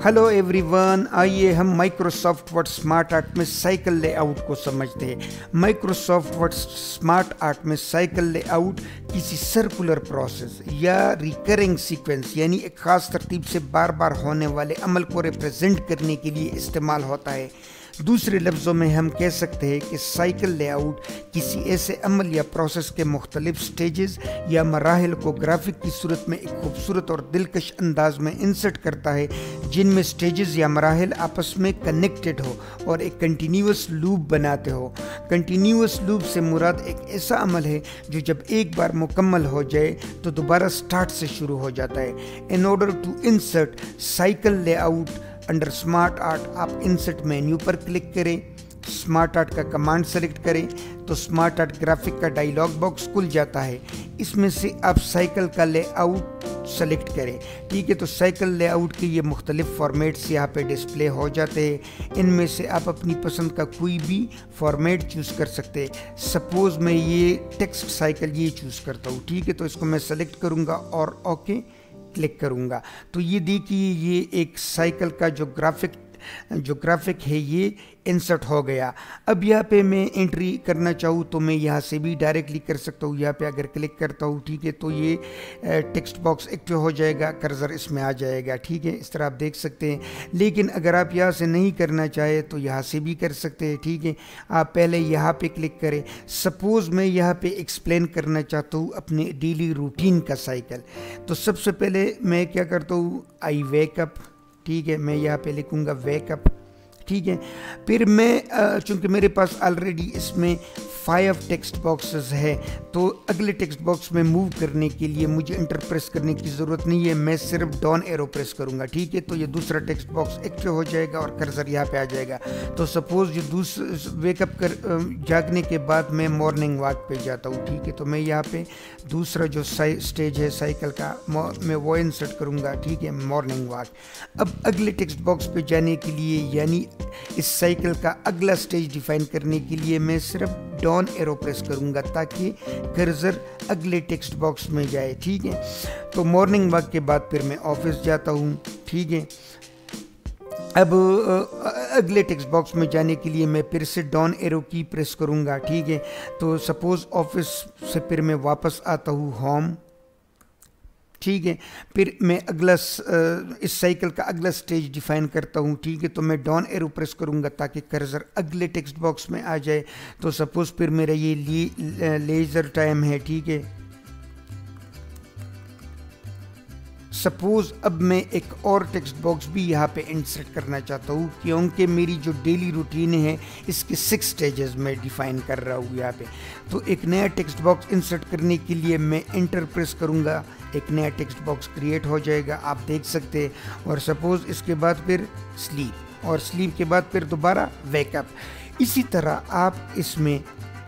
Hello everyone, आइए हम Microsoft Word smart art में साइकिल लेआउट को समझते हैं। माइक्रोसॉफ्ट वर्ड स्मार्ट आर्ट में साइकिल लेआउट किसी सर्कुलर प्रोसेस या रिकरिंग सीक्वेंस यानी एक खास तरतीब से बार बार होने वाले अमल को रिप्रेजेंट करने के लिए इस्तेमाल होता है। दूसरे लफ्ज़ों में हम कह सकते हैं कि साइकिल लेआउट किसी ऐसे अमल या प्रोसेस के मुख्तलिफ स्टेजेस या मराहिल को ग्राफिक की सूरत में एक खूबसूरत और दिलकश अंदाज में इंसर्ट करता है, जिनमें स्टेजेस या मराहिल आपस में कनेक्टेड हो और एक कंटिन्यूस लूप बनाते हो। कंटिन्यूस लूप से मुराद एक ऐसा अमल है जो जब एक बार मुकम्मल हो जाए तो दोबारा स्टार्ट से शुरू हो जाता है। In order to insert cycle layout under smart art, आप इंसर्ट मेन्यू पर क्लिक करें, स्मार्ट आर्ट का कमांड सेलेक्ट करें तो स्मार्ट आर्ट ग्राफिक का डायलॉग बॉक्स खुल जाता है। इसमें से आप साइकिल का लेआउट सेलेक्ट करें। ठीक है, तो साइकिल लेआउट के ये मुख्तलिफ फॉर्मेट्स यहाँ पे डिस्प्ले हो जाते हैं। इनमें से आप अपनी पसंद का कोई भी फॉर्मेट चूज़ कर सकते हैं। सपोज़ मैं ये टेक्स्ट साइकिल ये चूज़ करता हूँ। ठीक है, तो इसको मैं सेलेक्ट करूँगा और ओके क्लिक करूँगा तो ये देखिए ये एक साइकिल का जो ग्राफिक है ये इंसर्ट हो गया। अब यहाँ पे मैं एंट्री करना चाहूँ तो मैं यहाँ से भी डायरेक्टली कर सकता हूँ। यहाँ पे अगर क्लिक करता हूँ, ठीक है, तो ये टेक्स्ट बॉक्स एक्टिव हो जाएगा, कर्सर इसमें आ जाएगा। ठीक है, इस तरह आप देख सकते हैं। लेकिन अगर आप यहाँ से नहीं करना चाहे तो यहाँ से भी कर सकते हैं। ठीक है, आप पहले यहाँ पे क्लिक करें। सपोज़ मैं यहाँ पे एक्सप्लेन करना चाहता हूँ अपने डेली रूटीन का साइकिल, तो सबसे पहले मैं क्या करता हूँ, आई वेकअप। ठीक है, मैं यहाँ पे लिखूँगा वेकअप। ठीक है, फिर मैं चूँकि मेरे पास ऑलरेडी इसमें 5 टेक्स्ट बॉक्सेस है तो अगले टेक्स्ट बॉक्स में मूव करने के लिए मुझे इंटर प्रेस करने की ज़रूरत नहीं है, मैं सिर्फ डाउन एरो प्रेस करूँगा। ठीक है, तो ये दूसरा टेक्स्ट बॉक्स एक्टिव हो जाएगा और कर्सर यहाँ पे आ जाएगा। तो सपोज़ ये वेकअप कर जागने के बाद मैं मॉर्निंग वॉक पे जाता हूँ। ठीक है, तो मैं यहाँ पे दूसरा जो स्टेज है साइकिल का मैं वो इंसर्ट करूँगा। ठीक है, मॉर्निंग वॉक। अब अगले टेक्स्ट बॉक्स पे जाने के लिए यानी इस साइकिल का अगला स्टेज डिफाइन करने के लिए मैं सिर्फ डाउन एरो प्रेस करूंगा ताकि कर्सर अगले टेक्स्ट बॉक्स में जाए। ठीक है, तो मॉर्निंग वॉक के बाद फिर मैं ऑफिस जाता हूँ। ठीक है, अब अगले टेक्स्ट बॉक्स में जाने के लिए मैं फिर से डाउन एरो की प्रेस करूंगा। ठीक है, तो सपोज़ ऑफिस से फिर मैं वापस आता हूँ होम। ठीक है, फिर मैं अगला इस साइकिल का अगला स्टेज डिफाइन करता हूँ। ठीक है, तो मैं डाउन एरो प्रेस करूँगा ताकि कर्सर अगले टेक्स्ट बॉक्स में आ जाए। तो सपोज़ फिर मेरा ये लेज़र टाइम है। ठीक है, सपोज़ अब मैं एक और टेक्स्ट बॉक्स भी यहाँ पे इंसर्ट करना चाहता हूँ क्योंकि मेरी जो डेली रूटीन है इसके 6 स्टेजेस में डिफाइन कर रहा हूँ यहाँ पे। तो एक नया टेक्स्ट बॉक्स इंसर्ट करने के लिए मैं एंटर प्रेस करूँगा, एक नया टेक्स्ट बॉक्स क्रिएट हो जाएगा, आप देख सकते हैं। और सपोज़ इसके बाद फिर स्लीप और स्लीप के बाद फिर दोबारा वेकअप। इसी तरह आप इसमें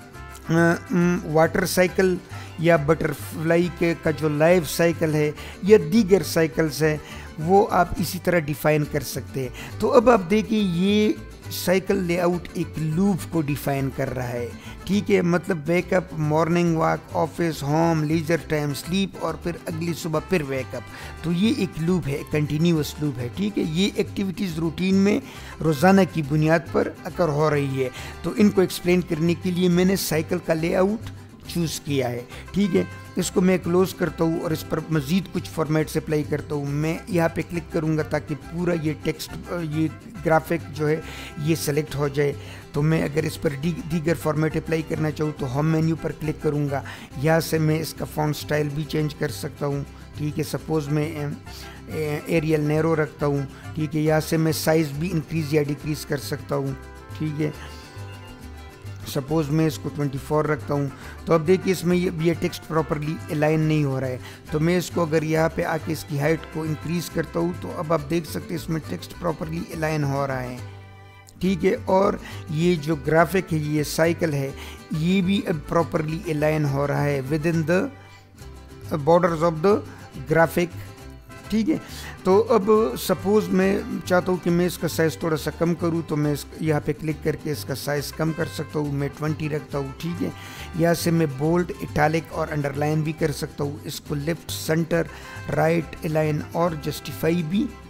वाटर साइकिल या बटरफ्लाई का जो लाइफ साइकिल है या दीगर साइकिल्स है वो आप इसी तरह डिफ़ाइन कर सकते हैं। तो अब आप देखिए ये साइकिल लेआउट एक लूप को डिफ़ाइन कर रहा है। ठीक है, मतलब wake up, morning walk, office, home, leisure time, sleep और फिर अगली सुबह फिर वेकअप। तो ये एक लूप है, कंटिन्यूस लूप है। ठीक है, ये एक्टिविटीज़ रूटीन में रोज़ाना की बुनियाद पर अकर हो रही है। तो इनको एक्सप्लेन करने के लिए मैंने साइकिल का लेआउट चूज़ किया है। ठीक है, इसको मैं क्लोज़ करता हूँ और इस पर मज़ीद कुछ फॉर्मेट्स अप्लाई करता हूँ। मैं यहाँ पे क्लिक करूँगा ताकि पूरा ये टेक्स्ट ये ग्राफिक जो है ये सेलेक्ट हो जाए। तो मैं अगर इस पर दीगर फॉर्मेट अप्लाई करना चाहूँ तो होम मेन्यू पर क्लिक करूँगा। यहाँ से मैं इसका फॉन्ट स्टाइल भी चेंज कर सकता हूँ। ठीक है, सपोज़ मैं एरियल नैरो रखता हूँ। ठीक है, यहाँ से मैं साइज़ भी इंक्रीज़ या डिक्रीज़ कर सकता हूँ। ठीक है, सपोज़ मैं इसको 24 रखता हूँ। तो अब देखिए इसमें ये टेक्स्ट प्रॉपरली अलाइन नहीं हो रहा है। तो मैं इसको अगर यहाँ पे आके इसकी हाइट को इंक्रीज़ करता हूँ तो अब आप देख सकते हैं इसमें टेक्स्ट प्रॉपरली अलाइन हो रहा है। ठीक है, और ये जो ग्राफिक है ये साइकिल है ये भी अब प्रॉपरली अलाइन हो रहा है within the borders of the graphic. ठीक है, तो अब सपोज़ मैं चाहता हूँ कि मैं इसका साइज़ थोड़ा सा कम करूँ तो मैं यहाँ पे क्लिक करके इसका साइज़ कम कर सकता हूँ। मैं 20 रखता हूँ। ठीक है, यहाँ से मैं बोल्ड, इटैलिक और अंडरलाइन भी कर सकता हूँ। इसको लेफ्ट, सेंटर, राइट, अलाइन और जस्टिफाई भी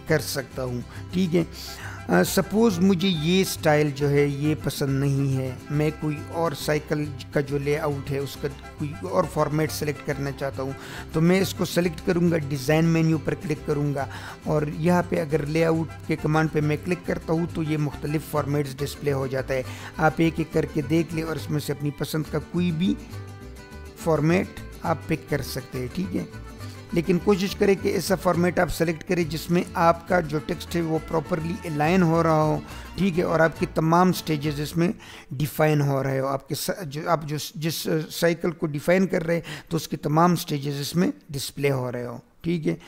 कर सकता हूँ। ठीक है, सपोज़ मुझे ये स्टाइल जो है ये पसंद नहीं है, मैं कोई और साइकिल का जो लेआउट है उसका कोई और फॉर्मेट सेलेक्ट करना चाहता हूँ, तो मैं इसको सेलेक्ट करूँगा, डिज़ाइन मेन्यू पर क्लिक करूँगा और यहाँ पे अगर लेआउट के कमांड पे मैं क्लिक करता हूँ तो ये मुख्तलिफ़ फॉर्मेट्स डिस्प्ले हो जाता है। आप एक एक करके देख लें और इसमें से अपनी पसंद का कोई भी फॉर्मेट आप पिक कर सकते हैं। ठीक है, लेकिन कोशिश करें कि ऐसा फॉर्मेट आप सेलेक्ट करें जिसमें आपका जो टेक्स्ट है वो प्रॉपरली अलाइन हो रहा हो। ठीक है, और आपके तमाम स्टेजेस इसमें डिफ़ाइन हो रहे हो। आप जिस साइकिल को डिफ़ाइन कर रहे हैं तो उसके तमाम स्टेजेस इसमें डिस्प्ले हो रहे हो। ठीक है,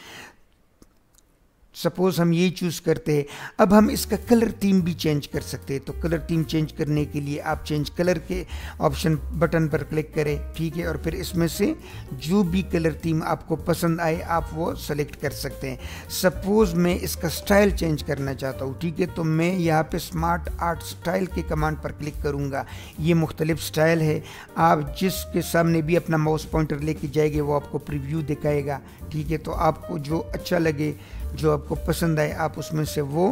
सपोज़ हम ये चूज़ करते हैं। अब हम इसका कलर थीम भी चेंज कर सकते हैं। तो कलर थीम चेंज करने के लिए आप चेंज कलर के ऑप्शन बटन पर क्लिक करें। ठीक है, और फिर इसमें से जो भी कलर थीम आपको पसंद आए आप वो सेलेक्ट कर सकते हैं। सपोज़ मैं इसका स्टाइल चेंज करना चाहता हूँ। ठीक है, तो मैं यहाँ पे स्मार्ट आर्ट स्टाइल के कमांड पर क्लिक करूँगा। ये मुख्तलिफ स्टाइल है, आप जिसके सामने भी अपना माउस पॉइंटर लेके जाएंगे वो आपको प्रीव्यू दिखाएगा। ठीक है, तो आपको जो अच्छा लगे, जो आपको पसंद आए, आप उसमें से वो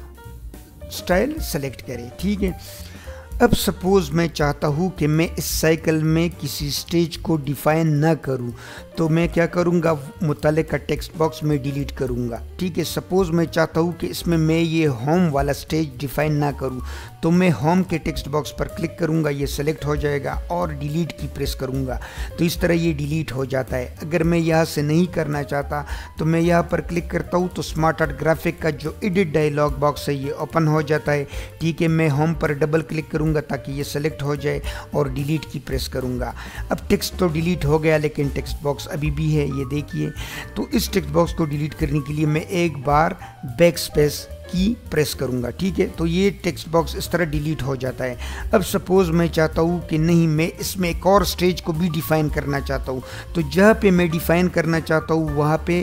स्टाइल सेलेक्ट करें। ठीक है, अब सपोज़ मैं चाहता हूँ कि मैं इस साइकिल में किसी स्टेज को डिफ़ाइन ना करूँ, तो मैं क्या करूँगा, मुतालिका टेक्स्ट बॉक्स में डिलीट करूँगा। ठीक है, सपोज़ मैं चाहता हूँ कि इसमें मैं ये होम वाला स्टेज डिफ़ाइन ना करूँ, तो मैं होम के टेक्स्ट बॉक्स पर क्लिक करूँगा, ये सेलेक्ट हो जाएगा और डिलीट की प्रेस करूँगा, तो इस तरह ये डिलीट हो जाता है। अगर मैं यहाँ से नहीं करना चाहता तो मैं यहाँ पर क्लिक करता हूँ तो स्मार्ट आर्ट ग्राफिक का जो एडिट डायलॉग बॉक्स है ये ओपन हो जाता है। ठीक है, मैं होम पर डबल क्लिक करूँगा ताकि ये सेलेक्ट हो जाए और डिलीट की प्रेस करूँगा। अब टेक्स्ट तो डिलीट हो गया लेकिन टेक्स्ट बॉक्स अभी भी है, ये देखिए। तो इस टेक्स्ट बॉक्स को डिलीट करने के लिए मैं एक बार बैक स्पेस की प्रेस करूंगा। ठीक है, तो ये टेक्स्ट बॉक्स इस तरह डिलीट हो जाता है। अब सपोज़ मैं चाहता हूँ कि नहीं, मैं इसमें एक और स्टेज को भी डिफ़ाइन करना चाहता हूँ, तो जहाँ पे मैं डिफ़ाइन करना चाहता हूँ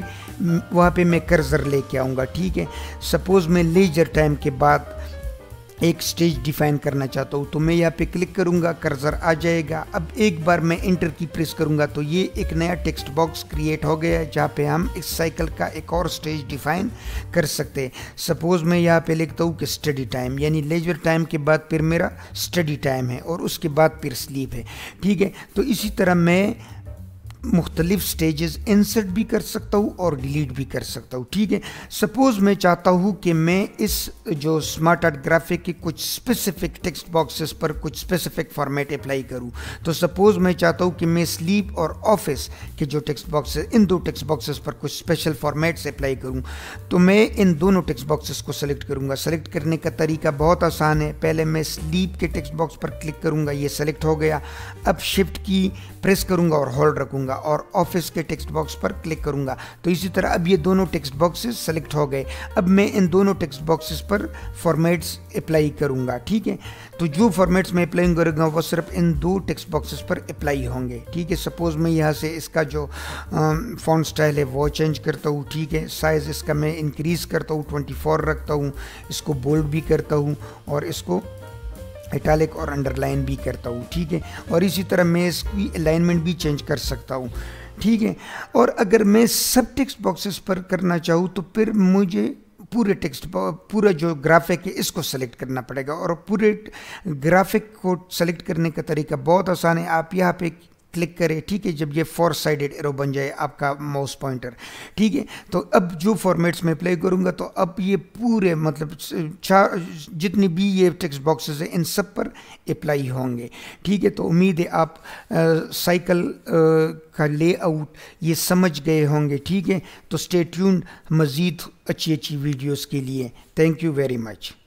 वहाँ पे मैं कर्सर लेके आऊँगा। ठीक है, सपोज़ मैं लेजर टाइम के बाद एक स्टेज डिफ़ाइन करना चाहता हूँ, तो मैं यहाँ पे क्लिक करूँगा, कर्सर आ जाएगा। अब एक बार मैं इंटर की प्रेस करूँगा तो ये एक नया टेक्स्ट बॉक्स क्रिएट हो गया है जहाँ पे हम इस साइकिल का एक और स्टेज डिफ़ाइन कर सकते हैं। सपोज़ मैं यहाँ पे लिखता हूँ कि स्टडी टाइम, यानी लेजर टाइम के बाद फिर मेरा स्टडी टाइम है और उसके बाद फिर स्लीप है। ठीक है, तो इसी तरह मैं मुख्तलिफ स्टेजेस इंसर्ट भी कर सकता हूँ और डिलीट भी कर सकता हूँ। ठीक है, सपोज़ मैं चाहता हूँ कि मैं इस जो स्मार्ट आर्ट ग्राफिक के कुछ स्पेसिफिक टेक्स्ट बॉक्सेस पर कुछ स्पेसिफिक फॉर्मेट अप्लाई करूँ, तो सपोज़ मैं चाहता हूँ कि मैं स्लीप और ऑफिस के जो टेक्स्ट बॉक्सेस, इन दो टेक्स्ट बॉक्सेस पर कुछ स्पेशल फॉर्मेट्स अप्लाई करूँ, तो मैं इन दोनों टेक्स्ट बॉक्सेस को सेलेक्ट करूँगा। सेलेक्ट करने का तरीका बहुत आसान है। पहले मैं स्लीप के टेक्स्ट बॉक्स पर क्लिक करूँगा, ये सेलेक्ट हो गया। अब शिफ्ट की प्रेस करूँगा और होल्ड रखूँगा और ऑफिस के टेक्स्ट बॉक्स पर क्लिक करूंगा, तो इसी तरह अब ये दोनों टेक्स्ट बॉक्सेस सेलेक्ट हो गए। अब मैं इन दोनों टेक्स्ट बॉक्सेस पर फॉर्मेट्स अप्लाई करूंगा। ठीक है, तो जो फॉर्मेट्स मैं अप्लाई करूंगा वो सिर्फ इन दो टेक्स्ट बॉक्सेस पर अप्लाई होंगे। ठीक है, सपोज मैं यहाँ से इसका जो फॉन्ट स्टाइल है वो चेंज करता हूँ। ठीक है, साइज़ इसका मैं इंक्रीज़ करता हूँ, 24 रखता हूँ, इसको बोल्ड भी करता हूँ और इसको इटैलिक और अंडरलाइन भी करता हूँ। ठीक है, और इसी तरह मैं इसकी अलाइनमेंट भी चेंज कर सकता हूँ। ठीक है, और अगर मैं सब टेक्स्ट बॉक्सेस पर करना चाहूँ तो फिर मुझे पूरा जो ग्राफिक है इसको सेलेक्ट करना पड़ेगा, और पूरे ग्राफिक को सेलेक्ट करने का तरीका बहुत आसान है। आप यहाँ पे क्लिक करें। ठीक है, जब ये 4 साइडेड एरो बन जाए आपका माउस पॉइंटर। ठीक है, तो अब जो फॉर्मेट्स में प्ले करूँगा तो अब ये पूरे मतलब जितनी भी ये टेक्स्ट बॉक्सेस हैं इन सब पर अप्लाई होंगे। ठीक है, तो उम्मीद है आप साइकिल का लेआउट ये समझ गए होंगे। ठीक है, तो स्टे ट्यून्ड मज़ीद अच्छी वीडियोस के लिए। Thank you very much.